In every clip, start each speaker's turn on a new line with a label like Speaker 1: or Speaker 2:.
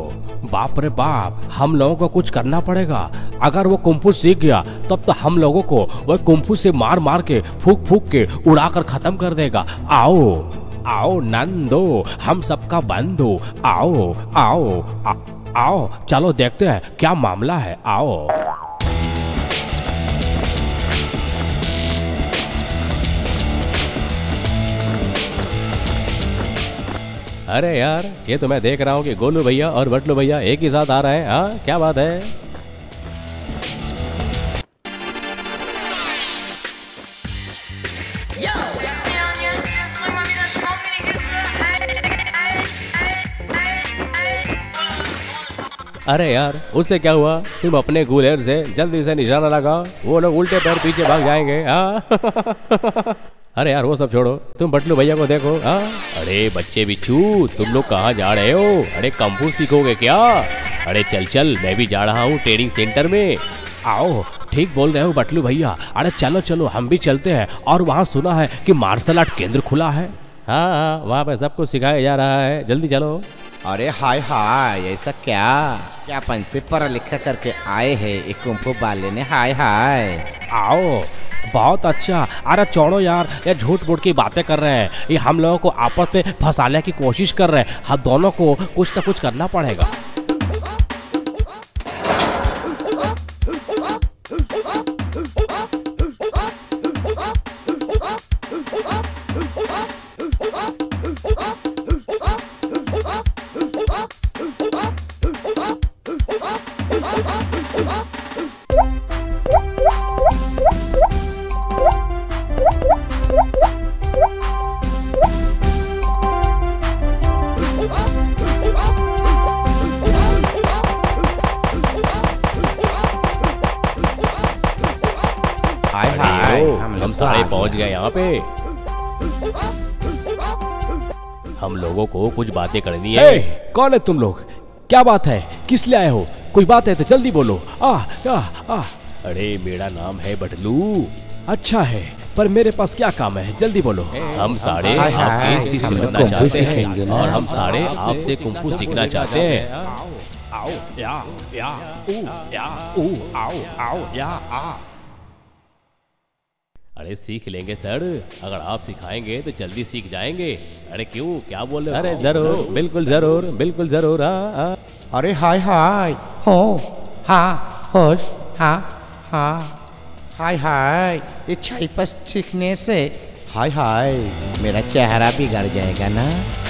Speaker 1: बाप रे बाप, हम लोगों को कुछ करना पड़ेगा। अगर वो कुंफू सीख गया तब तो हम लोगों को वो कुंफू से मार मार के फूक फूक के उड़ाकर खत्म कर देगा। आओ आओ नंदो, हम सबका बंधु, आओ आओ आओ, चलो देखते हैं क्या मामला है। आओ। अरे यार, ये तो मैं देख रहा हूँ कि गोलू भैया और बटलू भैया एक ही साथ आ रहे हैं। हाँ, क्या बात है? अरे यार, उससे क्या हुआ? तुम अपने गुलेर से जल्दी से निशाना लगाओ, वो लोग उल्टे पैर पीछे भाग जाएंगे। हाँ। अरे यार वो सब छोड़ो, तुम बटलू भैया को देखो। हाँ, अरे बच्चे बिच्छू, तुम लोग कहाँ जा रहे हो? अरे कंफू सीखोगे क्या? अरे चल चल, मैं भी जा रहा हूँ ट्रेनिंग सेंटर में। आओ, ठीक बोल रहे हो बटलू भैया। अरे चलो चलो, हम भी चलते हैं। और वहाँ सुना है कि मार्शल आर्ट केंद्र खुला है। हाँ हाँ, वहाँ पे सब कुछ सिखाया जा रहा है, जल्दी चलो।
Speaker 2: अरे हाय हाय, ऐसा क्या पंसे पढ़ा लिखा करके आए हैं एक कुंफू वाले ने? हाय हाय।
Speaker 1: आओ, बहुत अच्छा। अरे छोड़ो यार, ये झूठ मूठ की बातें कर रहे हैं। ये हम लोगों को आपस में फंसाने की कोशिश कर रहे हैं। हम दोनों को कुछ ना कुछ करना पड़ेगा। हम सारे पहुंच गए यहाँ पे। हम लोगों को कुछ बातें करनी है। कौन है तुम लोग? क्या बात है? किस लिए आए हो? कोई बात है तो जल्दी बोलो। आ। अरे मेरा नाम है बटलू। अच्छा है, पर मेरे पास क्या काम है? जल्दी बोलो। हम सारे आपके सीखना चाहते हैं और हम सारे आपसे कुंफू सीखना चाहते हैं। आओ या आओ। अरे सीख लेंगे सर, अगर आप सिखाएंगे तो जल्दी सीख जाएंगे। अरे क्यों, क्या बोल रहे हो? अरे जरूर, बिल्कुल जरूर, बिल्कुल जरूर। हाँ।
Speaker 2: अरे हाय हाय, हो हाँ होश, हाँ हाँ, हाय हाय। ये चाइपस सीखने से हाय हाय मेरा चेहरा बिगड़ जाएगा ना।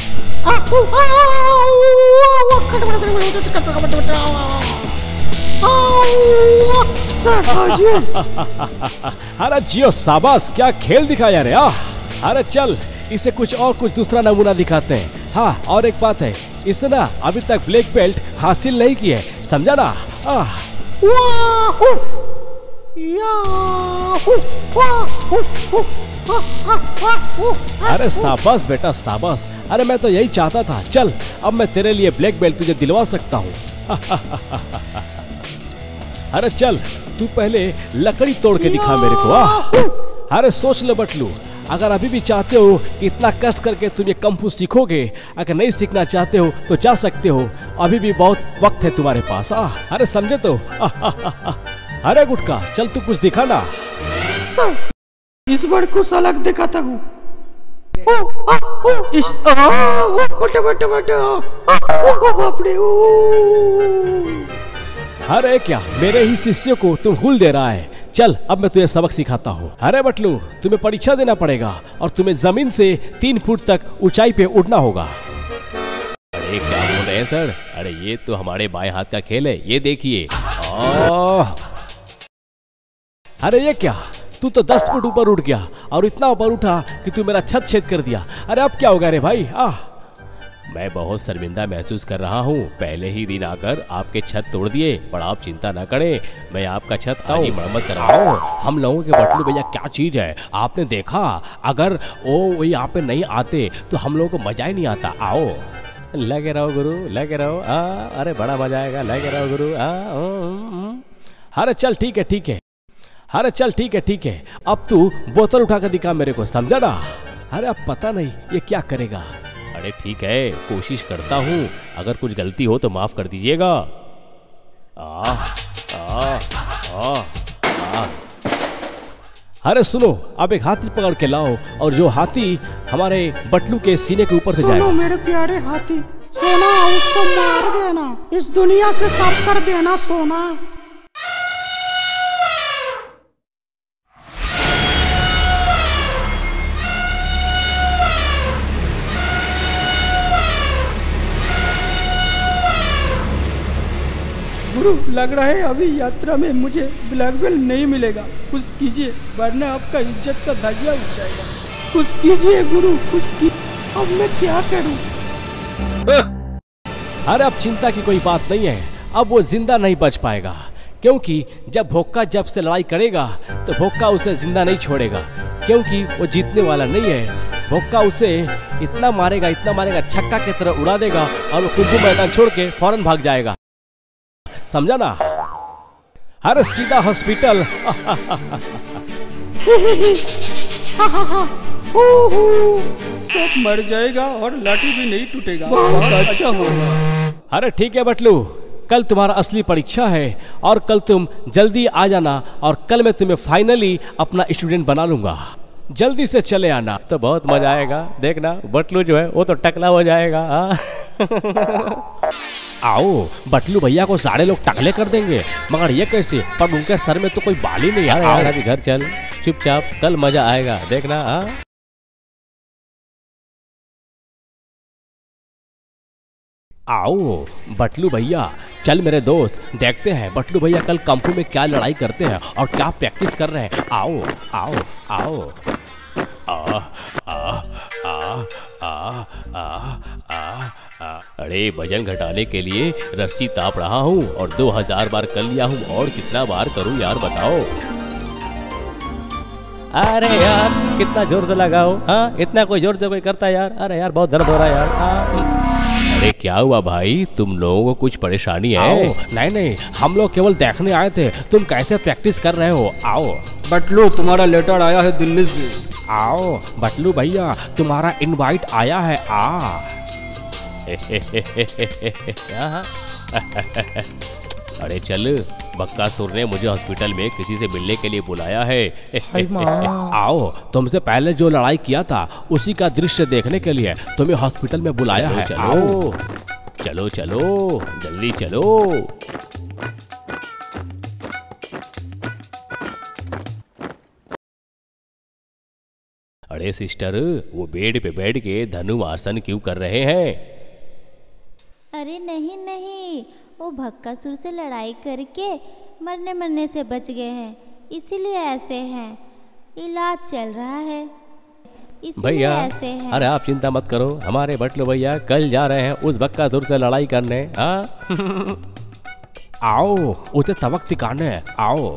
Speaker 1: अरे जियो, शाबाश, क्या खेल दिखाया रे। अरे चल, इसे कुछ दूसरा नमूना दिखाते हैं। हाँ, और एक बात है, इसने ना अभी तक ब्लैक बेल्ट हासिल नहीं की है, समझा ना? अरे शाबाश बेटा, शाबाश। अरे मैं तो यही चाहता था। चल, अब मैं तेरे लिए ब्लैक बेल्ट तुझे दिलवा सकता हूँ। अरे चल, तू पहले लकड़ी तोड़ के दिखा मेरे को। अरे सोच लो बटलू, अगर अभी भी चाहते हो कि इतना कष्ट करके तुम ये कंफू सीखोगे, अगर नहीं सीखना चाहते हो तो जा सकते हो, अभी भी बहुत वक्त है तुम्हारे पास। अरे समझे तो? अरे गुटका, चल तू कुछ दिखा ना।
Speaker 3: सर, इस बार कुछ अलग दिखाता हूँ।
Speaker 1: अरे क्या, मेरे ही शिष्यों को तुम भूल दे रहा है? चल, अब मैं तुझे सबक सिखाता हूँ। अरे बटलू, तुम्हें परीक्षा देना पड़ेगा और तुम्हें जमीन से 3 फुट तक ऊंचाई पे उड़ना होगा। अरे क्या बोल रहे हैं सर? अरे ये तो हमारे बाएं हाथ का खेल है, ये देखिए। अरे ये क्या, तू तो 10 फुट ऊपर उठ गया और इतना ऊपर उठा कि तू मेरा छत छेद कर दिया। अरे अब क्या होगा रे भाई? मैं बहुत शर्मिंदा महसूस कर रहा हूँ। पहले ही दिन आकर आपके छत तोड़ दिए, पर आप चिंता न करें, मैं आपका छत आज ही मरम्मत कर रहा हूँ। हम लोगों के बटलू भैया क्या चीज है, आपने देखा? अगर वो यहाँ पे नहीं आते तो हम लोगों को मजा ही नहीं आता। आओ, लगे रहो गुरु, लगे रहो। अरे बड़ा मजा आएगा, लगे रहो गुरु। अरे चल ठीक है, ठीक है। अरे चल ठीक है, ठीक है। अब तू बोतल उठा कर दिखा मेरे को, समझा ना? अरे अब पता नहीं ये क्या करेगा। अरे ठीक है, कोशिश करता हूँ, अगर कुछ गलती हो तो माफ कर दीजिएगा। आ, आ, आ, आ। अरे सुनो, अब एक हाथी पकड़ के लाओ, और जो हाथी हमारे बटलू के सीने के ऊपर से जाएगा।
Speaker 3: सुनो मेरे प्यारे हाथी, सोना उसको मार देना, इस दुनिया से साफ कर देना सोना। गुरु, लग रहा है अभी यात्रा में मुझे ब्लैक बेल्ट नहीं मिलेगा। कुछ कीजिए वरना आपका इज्जत का धज्जियां उड़ जाएगा। कुछ कीजिए गुरु, कुछ कीजिए। अब मैं क्या करूं?
Speaker 1: अरे अब चिंता की कोई बात नहीं है, अब वो जिंदा नहीं बच पाएगा, क्योंकि जब भोक्का जब से लड़ाई करेगा तो भोक्का उसे जिंदा नहीं छोड़ेगा, क्योंकि वो जीतने वाला नहीं है। भोक्का उसे इतना मारेगा छक्का की तरह उड़ा देगा, और वो कुंभू मैदान छोड़ के फौरन भाग जाएगा, समझा ना? अरे सीधा हॉस्पिटल।
Speaker 3: सब मर जाएगा और लाठी भी नहीं टूटेगा। बहुत अच्छा होगा।
Speaker 1: अरे ठीक है बटलू, कल तुम्हारा असली परीक्षा है, और कल तुम जल्दी आ जाना, और कल मैं तुम्हें फाइनली अपना स्टूडेंट बना लूंगा। जल्दी से चले आना, तो बहुत मजा आएगा। देखना बटलू जो है वो तो टकला हो जाएगा। आओ, बटलू भैया को सारे लोग टकले कर देंगे, मगर ये कैसे? पर उनके सर में तो कोई बाल ही नहीं। यार अभी घर चल चुपचाप, कल मजा आएगा, देखना। आओ बटलू भैया, चल मेरे दोस्त, देखते हैं बटलू भैया कल कंपू में क्या लड़ाई करते हैं और क्या प्रैक्टिस कर रहे हैं। आओ आओ आओ। आ आ आ आ आ आ आ। अरे वजन घटाने के लिए रस्सी ताप रहा हूँ और 2000 बार कर लिया हूँ, और कितना बार करूँ यार बताओ? अरे यार कितना जोर से लगाओ। हाँ, इतना कोई जोर से कोई करता है यार? अरे यार बहुत दर्द हो रहा है यार। अरे क्या हुआ भाई, तुम लोगों को कुछ परेशानी है? नहीं नहीं, हम लोग केवल देखने आए थे तुम कैसे प्रैक्टिस कर रहे हो। आओ
Speaker 3: बटलू, तुम्हारा लेटर आया है दिल्ली से।
Speaker 1: आओ बटलू भैया, तुम्हारा इनवाइट आया है। अरे चल, बक्कासुर ने मुझे हॉस्पिटल में किसी से मिलने के लिए बुलाया है। आओ, तुमसे पहले जो लड़ाई किया था उसी का दृश्य देखने के लिए तुम्हें हॉस्पिटल में बुलाया है। आओ चलो चलो, जल्दी चलो। अरे सिस्टर, वो बेड पे बैठ के धनुरासन क्यों कर रहे हैं?
Speaker 4: अरे नहीं नहीं, वो भक्कासुर से लड़ाई करके मरने से बच गए हैं, इसीलिए ऐसे हैं। इलाज चल रहा है, इसीलिए
Speaker 1: भैया
Speaker 4: ऐसे हैं।
Speaker 1: अरे आप चिंता मत करो, हमारे बटलू भैया कल जा रहे हैं उस बक्कासुर से लड़ाई करने। आओ उसे तवक तिकाने। आओ।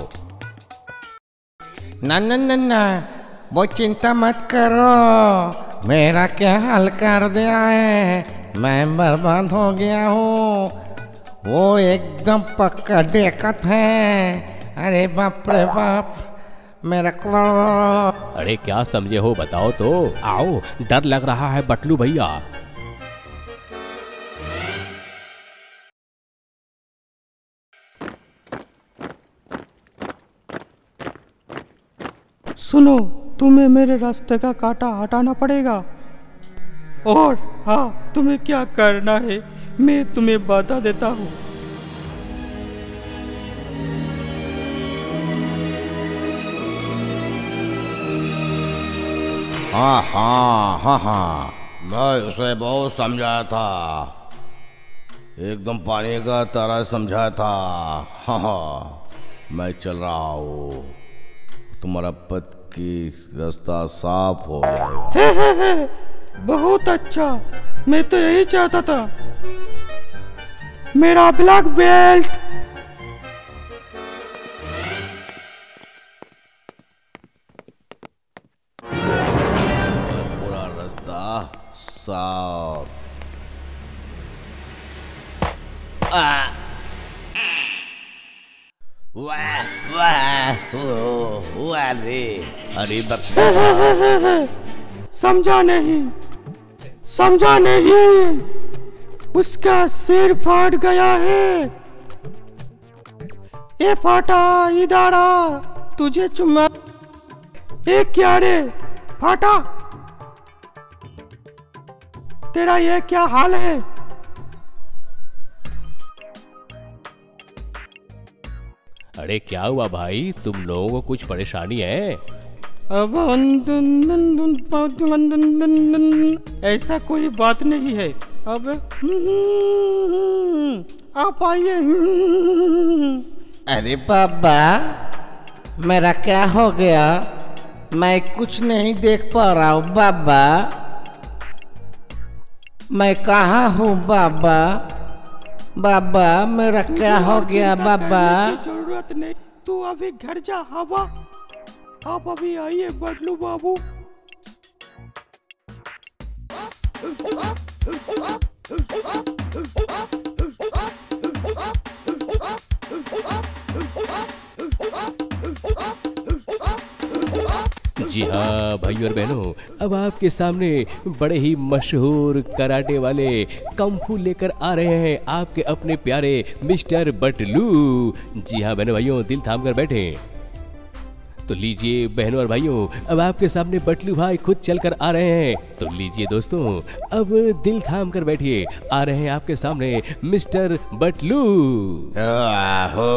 Speaker 2: ना ना ना ना, वो चिंता मत करो, मेरा क्या हाल कर दिया है। मैं बर्बाद हो गया हूँ, वो एकदम पक्का डेकत है। अरे बाप रे बाप, मेरा
Speaker 1: अरे क्या समझे हो बताओ तो? आओ, डर लग रहा है बटलू भैया।
Speaker 3: सुनो, तुम्हें मेरे रास्ते का कांटा हटाना पड़ेगा, और हाँ, तुम्हें क्या करना है मैं तुम्हें बता देता हूँ।
Speaker 2: हाँ हाँ हाँ हाँ, मैं उसे बहुत समझाया था, एकदम पानी का तरह समझाया था। हाँ हाँ, मैं चल रहा हूँ, तुम्हारा पद की रास्ता साफ हो जाएगा।
Speaker 3: बहुत अच्छा, मैं तो यही चाहता था। मेरा ब्लैक बेल्ट।
Speaker 2: पूरा रास्ता साफ। वाह वाह, अरे
Speaker 3: समझा नहीं, समझा नहीं? उसका सिर फाट गया है। ए फाटा, इधर आ, तुझे चुम्मा। ए क्या रे फाटा, तेरा ये क्या हाल है?
Speaker 1: अरे क्या हुआ भाई, तुम लोगों को कुछ परेशानी है?
Speaker 3: अब ऐसा कोई बात नहीं है। अब आप आइए।
Speaker 2: अरे बाबा, मेरा क्या हो गया? मैं कुछ नहीं देख पा रहा हूँ बाबा। मैं कहाँ हूँ बाबा? बाबा मेरा क्या हो गया बाबा?
Speaker 3: जरूरत नहीं, तू अभी घर जा। हवा, आप अभी आइए बटलू बाबू।
Speaker 1: जी हाँ भाई और बहनों, अब आपके सामने बड़े ही मशहूर कराटे वाले कंफू लेकर आ रहे हैं आपके अपने प्यारे मिस्टर बटलू। जी हाँ बहनों भाइयों, दिल थाम कर बैठे। तो लीजिए बहनों और भाइयों, अब आपके सामने बटलू भाई खुद चल कर आ रहे हैं। तो लीजिए दोस्तों, अब दिल थाम कर बैठिए, आ रहे हैं आपके सामने मिस्टर बटलू।
Speaker 2: आहो,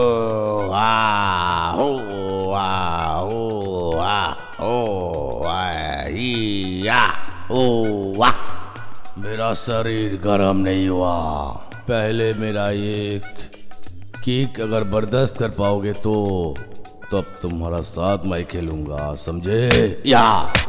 Speaker 2: आहो, आहो, आहो, आइया, ओ वाह। मेरा शरीर गर्म नहीं हुआ। पहले मेरा एक किक अगर बर्दाश्त कर पाओगे तो तब तुम्हारा साथ मैं खेलूंगा, समझे? या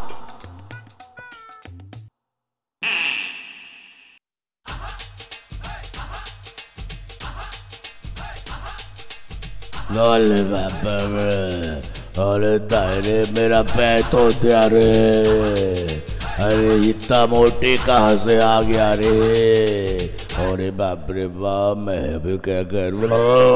Speaker 2: अरे बाबा, अरे दायरे मेरा पैर तो दिया रे। अरे इतना मोटी कहाँ से आ गया रे? अरे बाप रे बाप, मैं अभी क्या करूँ?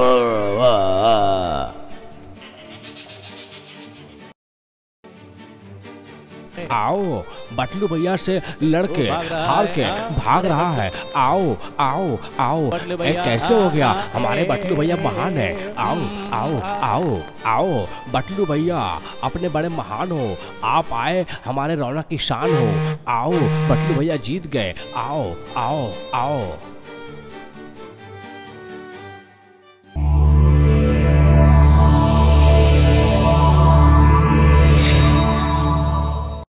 Speaker 1: आओ, बटलू भैया से लड़के हार के भाग रहा है। आओ आओ आओ, कैसे हो गया? हमारे बटलू भैया महान है। आओ आओ आओ आओ, बटलू भैया अपने बड़े महान हो, आप आए हमारे रौनक की शान हो। आओ, बटलू भैया जीत गए। आओ आओ आओ।